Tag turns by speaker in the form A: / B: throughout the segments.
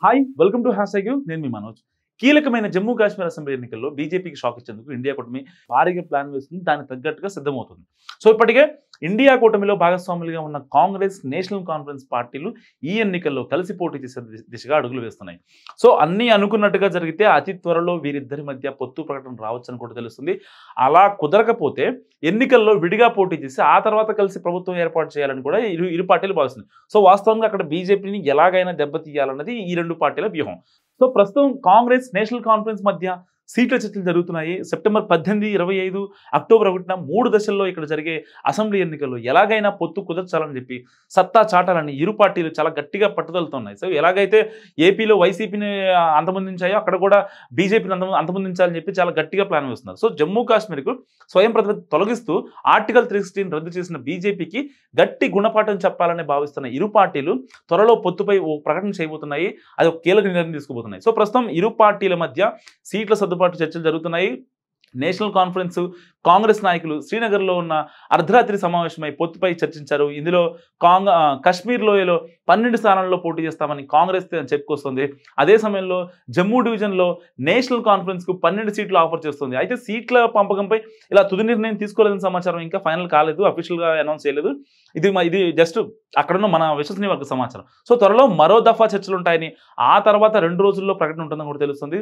A: Hi welcome to hash you నేను మీ మనోజ్. కీలకమైన జమ్మూ కాశ్మీర్ అసెంబ్లీ ఎన్నికల్లో బీజేపీకి షాక్ ఇచ్చేందుకు ఇండియా కూటమి భారీగా ప్లాన్ వేస్తుంది. దానికి తగ్గట్టుగా సిద్ధమవుతుంది. సో ఇప్పటికే ఇండియా కూటమిలో భాగస్వాములుగా ఉన్న కాంగ్రెస్, నేషనల్ కాన్ఫరెన్స్ పార్టీలు ఈ ఎన్నికల్లో కలిసి పోటీ చేసే దిశగా అడుగులు వేస్తున్నాయి. సో అన్నీ అనుకున్నట్టుగా జరిగితే అతి త్వరలో వీరిద్దరి మధ్య పొత్తు ప్రకటన రావచ్చని కూడా తెలుస్తుంది. అలా కుదరకపోతే ఎన్నికల్లో విడిగా పోటీ చేసి ఆ తర్వాత కలిసి ప్రభుత్వం ఏర్పాటు చేయాలని కూడా ఇరు పార్టీలు భావిస్తున్నాయి. సో వాస్తవంగా అక్కడ బీజేపీని ఎలాగైనా దెబ్బతీయాలన్నది ఈ రెండు పార్టీల వ్యూహం. సో ప్రస్తుతం కాంగ్రెస్, నేషనల్ కాన్ఫరెన్స్ మధ్య సీట్ల చర్చలు జరుగుతున్నాయి. సెప్టెంబర్ 18, 25, అక్టోబర్ 1న 3 దశల్లో ఇక్కడ జరిగే అసెంబ్లీ ఎన్నికల్లో ఎలాగైనా పొత్తు కుదర్చాలని చెప్పి సత్తా చాటాలని ఇరు పార్టీలు చాలా గట్టిగా పట్టుదలతో ఉన్నాయి. సో ఎలాగైతే ఏపీలో వైసీపీని అంతమొందించాయో అక్కడ కూడా బీజేపీని అంతమొందించాలని చెప్పి చాలా గట్టిగా ప్లాన్ వేస్తున్నారు. సో జమ్మూ కాశ్మీర్కు స్వయం ప్రతిపత్తి తొలగిస్తూ ఆర్టికల్ 316 రద్దు చేసిన బీజేపీకి గట్టి గుణపాఠం చెప్పాలని భావిస్తున్న ఇరు పార్టీలు త్వరలో పొత్తుపై ఓ ప్రకటన చేయబోతున్నాయి. అది ఒక కీలక నిర్ణయం తీసుకోబోతున్నాయి. సో ప్రస్తుతం ఇరు పార్టీల మధ్య సీట్ల సర్దుబాటు చర్చలు జరుగుతున్నాయి. నేషనల్ కాన్ఫరెన్స్ కాంగ్రెస్ నాయకులు శ్రీనగర్లో ఉన్న అర్ధరాత్రి సమావేశమై పొత్తుపై చర్చించారు. ఇందులో కశ్మీర్ లోయలో 12 స్థానాల్లో పోటీ చేస్తామని కాంగ్రెస్ చెప్పుకొస్తుంది. అదే సమయంలో జమ్మూ డివిజన్లో నేషనల్ కాన్ఫరెన్స్కు 12 సీట్లు ఆఫర్ చేస్తుంది. అయితే సీట్ల పంపకంపై ఇలా తుది నిర్ణయం తీసుకోలేదని సమాచారం ఇంకా ఫైనల్ కాలేదు, అఫీషియల్గా అనౌన్స్ చేయలేదు. ఇది జస్ట్ అక్కడున్న మన విశ్వసనీయ వర్గ సమాచారం. సో త్వరలో మరో దఫా చర్చలు ఉంటాయని, ఆ తర్వాత 2 రోజుల్లో ప్రకటన ఉంటుందని కూడా తెలుస్తుంది.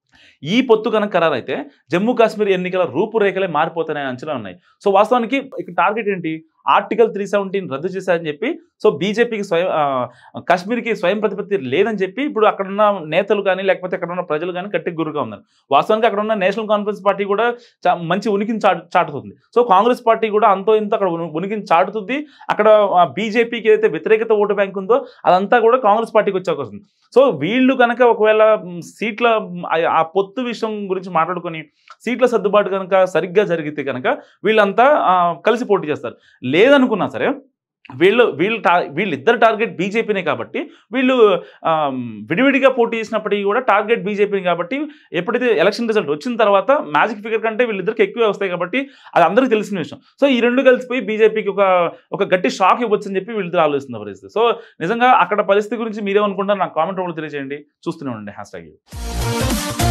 A: ఈ పొత్తు కనుక ఖరారైతే జమ్మూ కాశ్మీర్ ఎన్నికల రూపురేఖలే మారిపోతాయనే అంచనా ఉన్నాయి. సో వాస్తవానికి ఇక్కడ టార్గెట్ ఏంటి? ఆర్టికల్ 317 రద్దు చేశారని చెప్పి, సో బీజేపీకి కాశ్మీర్కి స్వయం ప్రతిపత్తి లేదని చెప్పి ఇప్పుడు అక్కడున్న నేతలు కానీ లేకపోతే అక్కడ ఉన్న ప్రజలు కానీ గట్టిగా గురుగా ఉన్నారు. వాస్తవానికి అక్కడ ఉన్న నేషనల్ కాన్ఫరెన్స్ పార్టీ కూడా మంచి ఉనికిని చాటుతుంది. సో కాంగ్రెస్ పార్టీ కూడా అంతో ఇంత అక్కడ ఉనికిని చాటుతుంది. అక్కడ బీజేపీకి ఏదైతే వ్యతిరేకత ఓటు బ్యాంక్ ఉందో అదంతా కూడా కాంగ్రెస్ పార్టీకి వచ్చే అవకాశం ఉంది. సో వీళ్ళు కనుక ఒకవేళ సీట్ల ఆ పొత్తు విషయం గురించి మాట్లాడుకొని సీట్ల సర్దుబాటు కనుక సరిగ్గా జరిగితే కనుక వీళ్ళంతా కలిసి పోటీ చేస్తారు. లేదనుకున్నా సరే వీళ్ళిద్దరు టార్గెట్ బీజేపీనే కాబట్టి వీళ్ళు విడివిడిగా పోటీ చేసినప్పటికీ కూడా టార్గెట్ బీజేపీని కాబట్టి ఎప్పుడైతే ఎలక్షన్ రిజల్ట్ వచ్చిన తర్వాత మ్యాజిక్ ఫిగర్ కంటే వీళ్ళిద్దరికి ఎక్కువే వస్తాయి కాబట్టి అది అందరికీ తెలిసిన విషయం. సో ఈ రెండు కలిసిపోయి బీజేపీకి ఒక గట్టి షాక్ ఇవ్వచ్చని చెప్పి వీళ్ళిద్దరు ఆలోచిస్తున్న పరిస్థితి. సో నిజంగా అక్కడ పరిస్థితి గురించి మీరేమనుకుంటారు నాకు కామెంట్ రూపంలో తెలియజేయండి. చూస్తూనే ఉండండి హ్యాష్ ట్యాగ్.